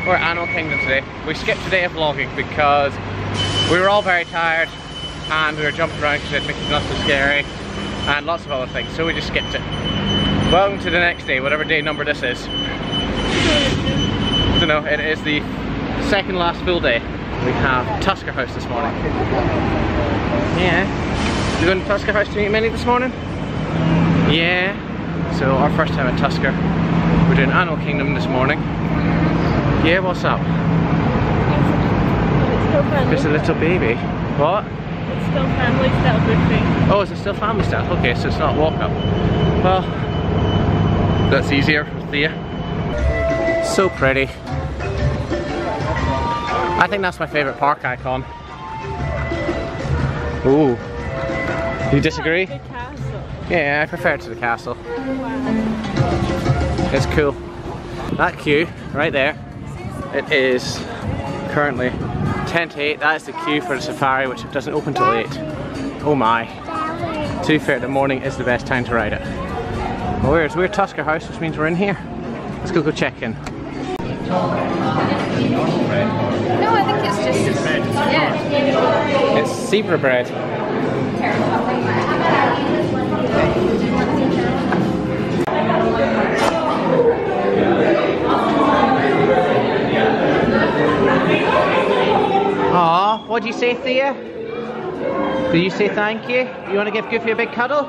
we're at Animal Kingdom today. We skipped a day of vlogging because we were all very tired and we were jumping around because Mickey's not so scary and lots of other things, so we just skipped it. Welcome to the next day, whatever day number this is. I don't know, it is the second last full day. We have Tusker House this morning. Yeah. You going to Tusker House to meet Minnie this morning? Yeah. So our first time at Tusker. We're doing Animal Kingdom this morning. Yeah, what's up? There's a little baby. What? It's still family style buffet. Oh, is it still family style? Okay, so it's not walk up. Well, that's easier for Thea. So pretty. I think that's my favourite park icon. Ooh. You disagree? The castle. Yeah, I prefer it to the castle. Wow. It's cool. That queue, right there, it is currently 10 to 8. That is the queue for the safari, which doesn't open till 8. Oh my. To be fair, the morning is the best time to ride it. Well, we're at Tusker House, which means we're in here. Let's go check in. No, I think it's just, yeah. It's zebra bread. Aw, what'd you say, Thea? Did you say thank you? You want to give Goofy a big cuddle?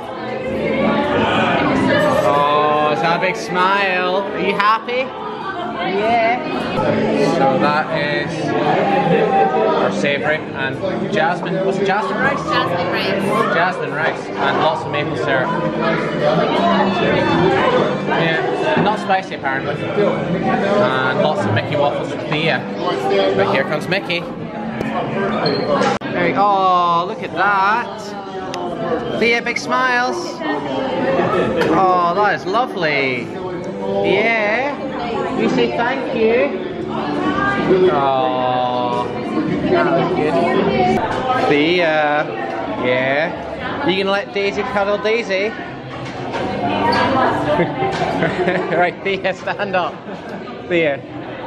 Oh, is that a big smile? Are you happy? Yeah. So that is our savoury and jasmine. What's it, jasmine rice? Jasmine rice. Jasmine rice and lots of maple syrup. Yeah, not spicy apparently. And lots of Mickey waffles for Thea. But here comes Mickey. There we go. Oh, look at that. Thea, big smiles. Oh, that is lovely. Yeah. You say thank you. Oh, that was good. Thea, yeah. You gonna let Daisy cuddle Daisy? Right, Thea, stand up. Thea.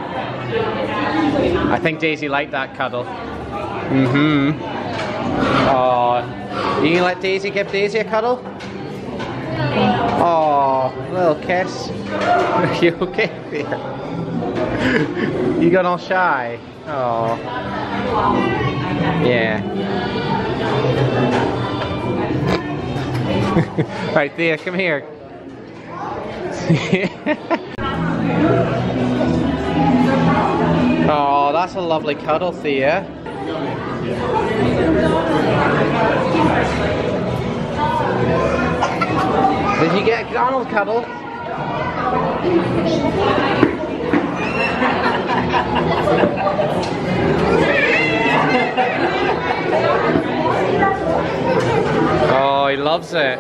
I think Daisy liked that cuddle. Oh, you gonna let Daisy give Daisy a cuddle? Oh, little kiss. Are you okay, Thea? You got all shy? Oh. Yeah. Right, Thea, come here. Oh, that's a lovely cuddle, Thea. Did you get a Donald cuddle? Oh, he loves it.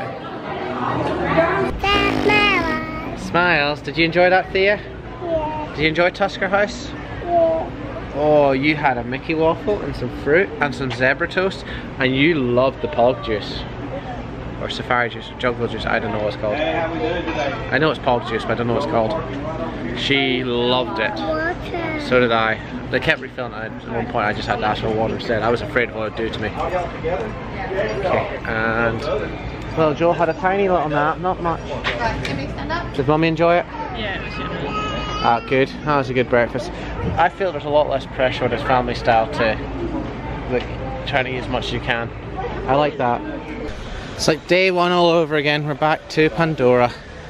Smiles. Did you enjoy that, Thea? Yeah. Did you enjoy Tusker House? Yeah. Oh, you had a Mickey waffle and some fruit and some zebra toast, and you loved the pog juice. Or safari juice, jungle juice, I don't know what it's called. I know it's pog juice, but I don't know what it's called. She loved it. Water. So did I. They kept refilling it. At one point I just had to ask for water instead. I was afraid of what it would do to me. Okay, and well, Joel had a tiny little nap, not much. Can we stand up? Did Mummy enjoy it? Yeah, it was yummy. Ah, good. That was a good breakfast. I feel there's a lot less pressure with this family style to like trying to eat as much as you can. I like that. It's like day one all over again. We're back to Pandora.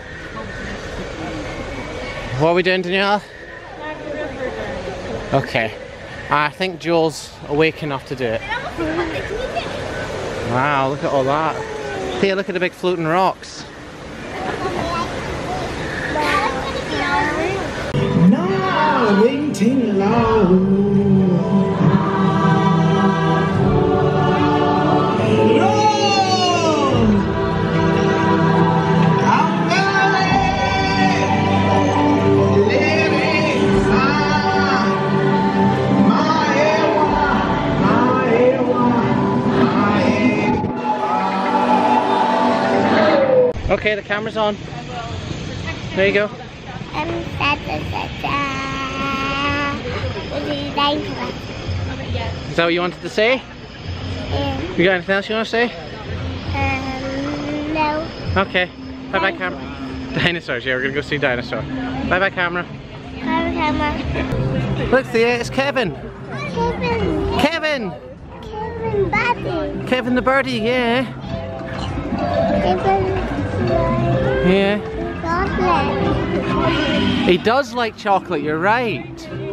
What are we doing, Daniella? Okay. I think Joel's awake enough to do it. Wow, look at all that. Thea, look at the big floating rocks. No, waiting long. Okay, the camera's on. There you go. that what you wanted to say? You got anything else you want to say? No. Okay. Bye bye, camera. Dinosaurs, yeah, we're gonna go see dinosaur. Bye bye, camera. Bye, camera. Look, Thea, it's Kevin. Kevin. Kevin! Kevin, Buddy. Kevin the birdie, yeah. Kevin. Yeah. Chocolate. He does like chocolate, you're right.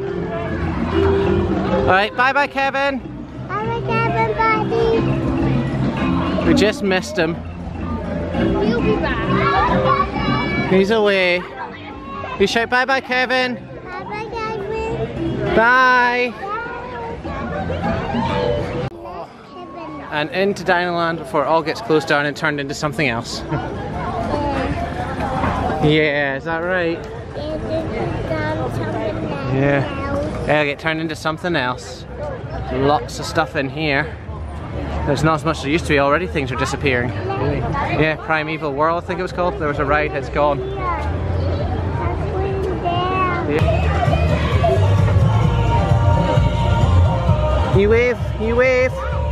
Alright, bye bye, Kevin. Bye, Kevin, Buddy. We just missed him. He'll be back. He's away. You shout bye bye, Kevin. Bye, Kevin. Bye. Kevin. And into Dinoland before it all gets closed down and turned into something else. Yeah, is that right? Yeah. It'll get turned into something else. Lots of stuff in here. There's not as much as there used to be already. Things are disappearing. Yeah, Primeval World I think it was called. There was a ride, it's gone. Yeah. You wave, you wave.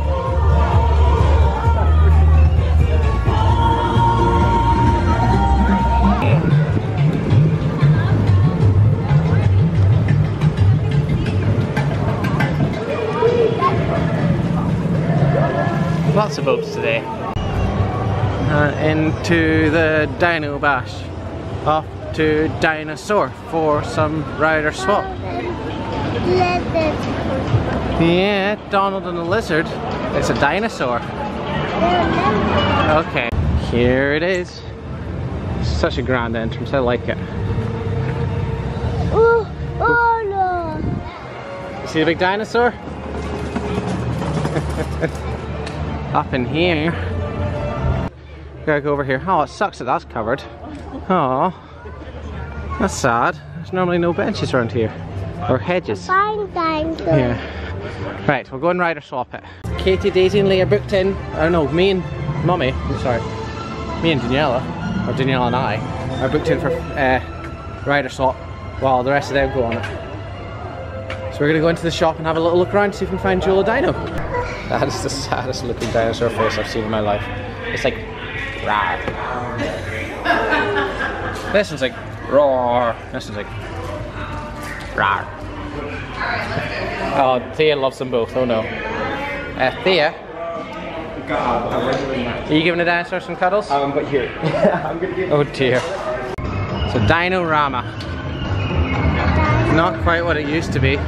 Lots of boats today. Into the Dino Bash. Off to Dinosaur for some rider swap. Yeah, Donald and the lizard. It's a dinosaur. Okay, here it is. Such a grand entrance, I like it. Oh, oh no. You see the big dinosaur? Up in here. Gotta go over here. Oh, it sucks that that's covered. Oh, that's sad. There's normally no benches around here. Or hedges. Fine, thank you. Yeah. Right, we'll go and rider swap it. Katie, Daisy and Lee are booked in. Oh no, me and Mummy, I'm sorry. Me and Daniella, or Daniella and I, are booked in for rider swap while the rest of them go on it. So we're gonna go into the shop and have a little look around to see if we can find Jewel a dino. That is the saddest looking dinosaur face I've seen in my life. It's like, rawr. This one's like, roar. This one's like, rawr. Oh, Thea loves them both, oh no. Thea? Are you giving the dinosaur some cuddles? But here. I'm gonna give. Oh dear. So Dino-Rama. Not quite what it used to be.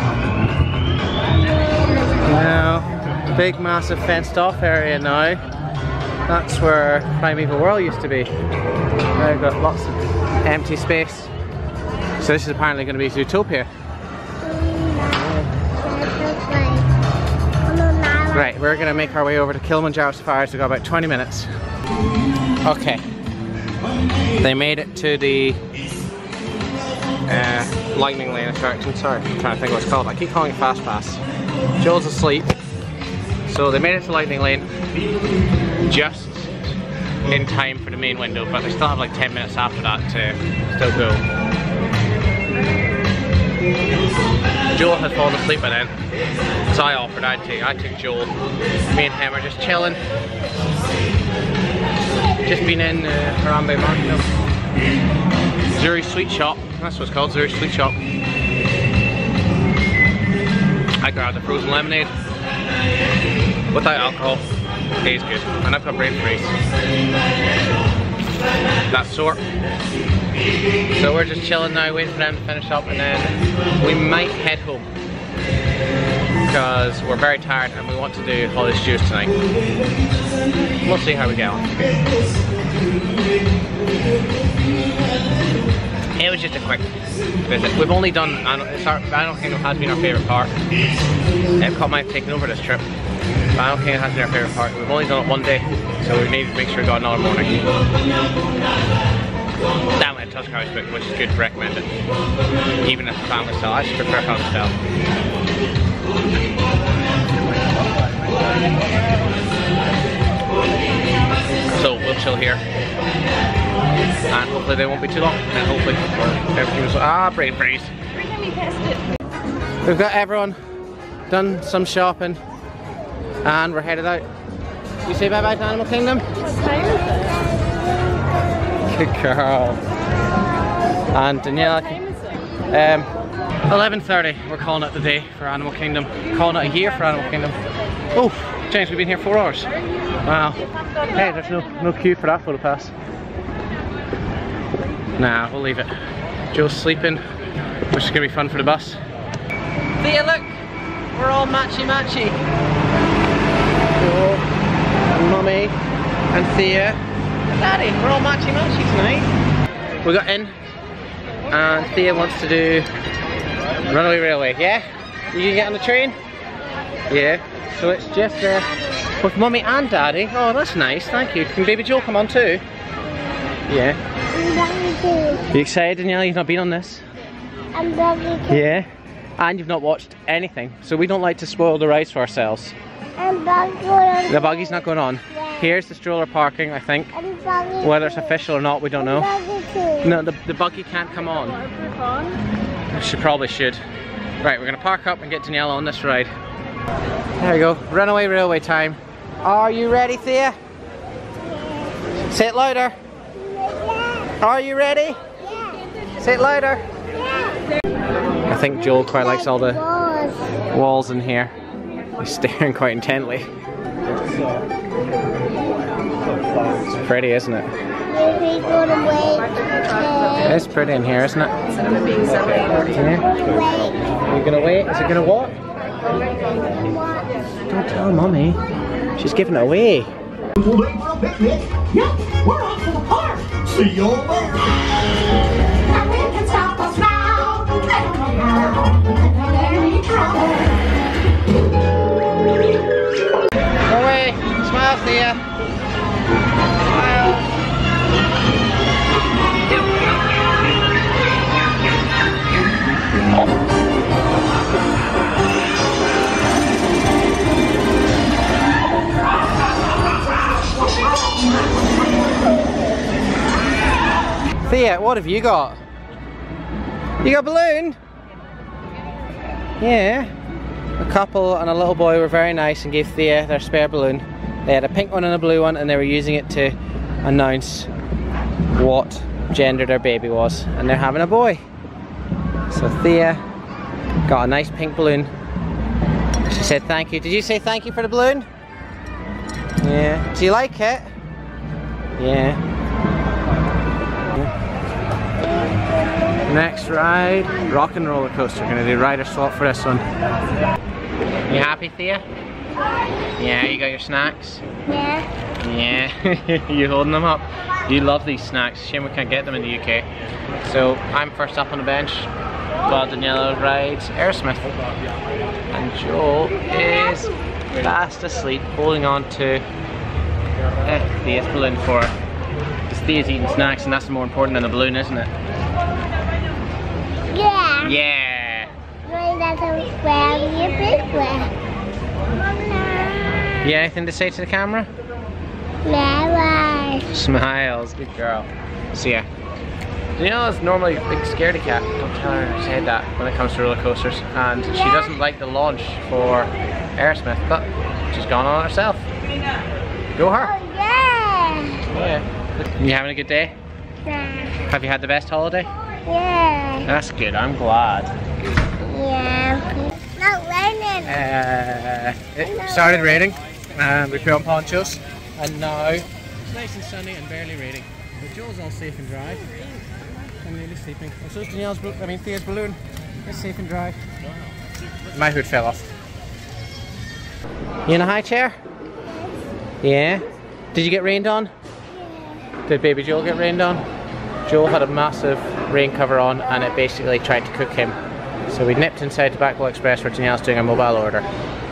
No. Big massive fenced off area now. That's where Primeval World used to be. Now we've got lots of empty space. So this is apparently going to be Zootopia. Right, we're going to make our way over to Kilimanjaro Safaris. We've got about 20 minutes. Okay. They made it to the lightning lane attraction. Sorry, I'm trying to think what it's called. I keep calling it Fast Pass. Joel's asleep. So they made it to lightning lane just in time for the main window, but they still have like 10 minutes after that to still go. Joel has fallen asleep by then, so I offered I took Joel. Me and him are just chilling. Just been in Harambe Market. Zuri Sweet Shop, that's what it's called, Zuri Sweet Shop. I grabbed the frozen lemonade without alcohol. Tastes good, and I've got brain freeze. That's sore. So we're just chilling now, waiting for them to finish up, and then we might head home because we're very tired and we want to do Holly's Juice tonight. We'll see how we get on. It was just a quick visit. We've only done, I don't think it has been our favourite part. Epcot might have taken over this trip, but I don't think it has been our favourite part. We've only done it one day, so we need to make sure we got another morning. Down at Tusker House book, which is good to recommend it. Even if family style, I just prefer family style. So we'll chill here. And hopefully they won't be too long, and hopefully everything was brain freeze. Every time you test it. We've got everyone done some shopping, and we're headed out. You say bye bye to Animal Kingdom? Good girl. And Daniella, 11:30. We're calling it the day for Animal Kingdom. Calling it a year for Animal Kingdom. Oh, James, we've been here 4 hours. Wow. Hey, there's no queue for that photo pass. Nah, we'll leave it. Joe's sleeping, which is gonna be fun for the bus. Thea, look! We're all matchy-matchy. Joe, Mummy, and Thea, and Daddy. We're all matchy-matchy tonight. We got in, and Thea wants to do Runaway Railway, yeah? You can get on the train? Yeah. So it's just with Mummy and Daddy. Oh, that's nice, thank you. Can Baby Joe come on too? Yeah. Are you excited, Daniella? You've not been on this? I'm Doggo too. Yeah. And you've not watched anything, so we don't like to spoil the rides for ourselves. I'm Doggo. The buggy's not going on. Yeah. Here's the stroller parking, I think. I'm Doggo. Whether it's official or not, we don't know. Doggo too. No, the buggy can't come on. She probably should. Right, we're gonna park up and get Daniella on this ride. There we go, Runaway Railway time. Are you ready, Thea? Yeah. Say it louder. Yeah. Are you ready? Yeah. Say it louder. Yeah. I think Joel quite likes all the walls in here. He's staring quite intently. It's pretty, isn't it? It's pretty in here, isn't it? Instead of it being 7:40. Yeah. Are you gonna wait? Is it gonna what? Don't tell Mummy. She's giving it away. Late for a picnic? Yep, we're off to the park. See you all later. Nothing can stop us now. Any trouble. Go away. Smile, Thea. Smile. Thea, what have you got? You got a balloon? Yeah. A couple and a little boy were very nice and gave Thea their spare balloon. They had a pink one and a blue one, and they were using it to announce what gender their baby was, and they're having a boy. So Thea got a nice pink balloon. She said thank you. Did you say thank you for the balloon? Yeah. Do you like it? Yeah. Next ride, rock and roller coaster. Gonna do rider swap for this one. You happy, Thea? Yeah, you got your snacks? Yeah. Yeah, you holding them up? You love these snacks. Shame we can't get them in the UK. So I'm first up on the bench while Daniella rides Aerosmith. And Joel is fast asleep, holding on to Thea's balloon for her. Because Thea's eating snacks, and that's more important than the balloon, isn't it? Yeah. Yeah. That's a very big one. You got anything to say to the camera? Never. Smiles, good girl. So yeah, Daniella's normally a big scaredy cat. Don't tell her I said that when it comes to roller coasters. And she doesn't like the launch for Aerosmith, but she's gone on it herself. Go her. Oh, yeah. Yeah. You having a good day? Yeah. Have you had the best holiday? Yeah. That's good, I'm glad. Yeah. Not raining. It started raining, and we put on ponchos, and now it's nice and sunny and barely raining. But Joel's all safe and dry. I'm nearly sleeping. And so is Thea's balloon. It's safe and dry. My hood fell off. You in a high chair? Yeah. Did you get rained on? Yeah. Did baby Joel get rained on? Joel had a massive rain cover on, and it basically tried to cook him. So we nipped inside Tobacco Express where Daniella's doing a mobile order.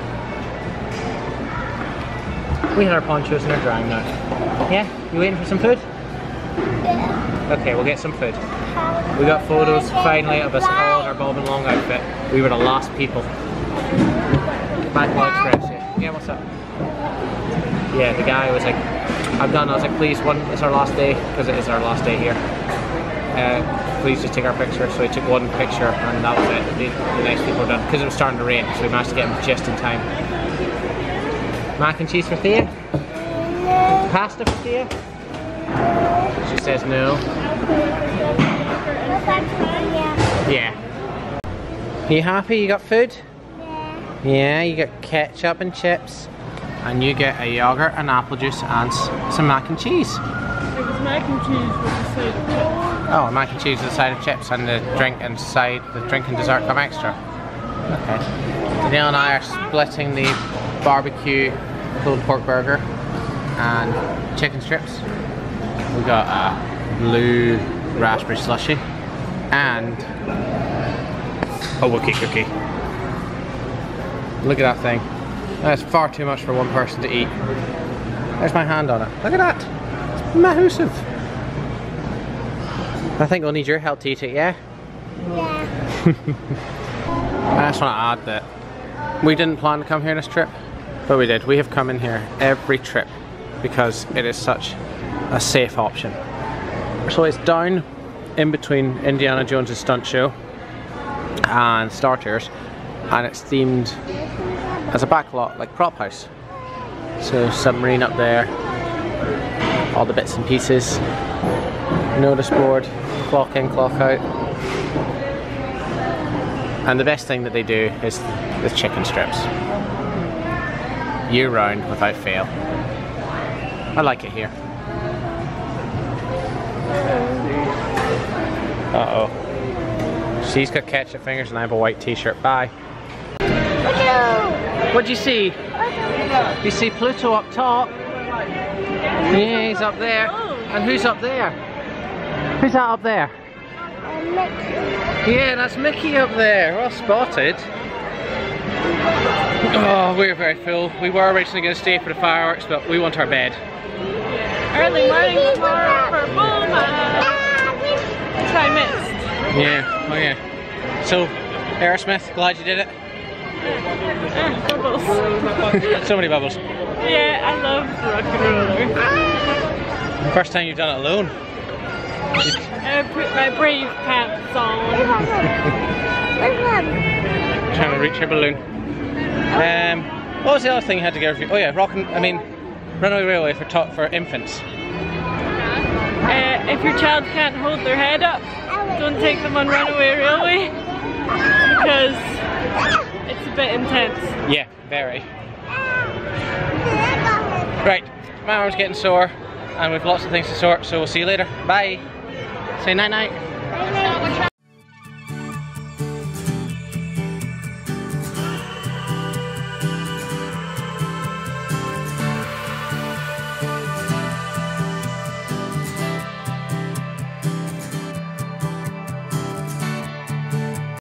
We had our ponchos and they're drying now. Yeah? You waiting for some food? Yeah. Okay, we'll get some food. We got photos finally of us all in our Bob and Long outfit. We were the last people. Tobacco Express, yeah. Yeah, what's up? Yeah, the guy was like, I'm done. I was like, please, it's our last day, because it is our last day here. please just take our picture. So he took one picture and that was it. The next people were done because it was starting to rain, so we managed to get him just in time. Mac and cheese for Thea? Pasta for Thea? She says no. Yeah. Are you happy? You got food? Yeah. Yeah, you get ketchup and chips. And you get a yogurt and apple juice and some mac and cheese. It was mac and cheese with a side of chips. Oh, mac and cheese with a side of chips and the drink and dessert come extra. Okay. Danielle and I are splitting the barbecue pulled pork burger and chicken strips. We got a blue raspberry slushy and a Wookiee cookie. Look at that thing. That's far too much for one person to eat. There's my hand on it. Look at that. It's massive. I think we'll need your help to eat it, yeah? Yeah. I just want to add that we didn't plan to come here this trip, but we did. We have come in here every trip because it is such a safe option. So it's down in between Indiana Jones' stunt show and Star Tours, and it's themed as a back lot, like prop house. So submarine up there, all the bits and pieces, notice board, clock in, clock out. And the best thing that they do is the chicken strips. Year round without fail. I like it here. Uh-oh. She's got ketchup fingers and I have a white t-shirt. Bye. What'd you see? You see Pluto up top? Yeah, he's up there. And who's up there? Who's that up there? Mickey. Yeah, that's Mickey up there. Well spotted. Oh, we're very full. We were originally going to stay for the fireworks, but we want our bed. Early morning tomorrow for bull which I missed. Yeah, oh yeah. So, Aerosmith, glad you did it? Bubbles. So many bubbles. Yeah, I love rock and roller. First time you've done it alone. I put my brave pants on. Trying to reach your balloon. What was the other thing you had to go through? Oh yeah, Runaway Railway for infants. If your child can't hold their head up, don't take them on Runaway Railway because it's a bit intense. Yeah, very. Right, my arm's getting sore and we've lots of things to sort, so we'll see you later. Bye. Say night night.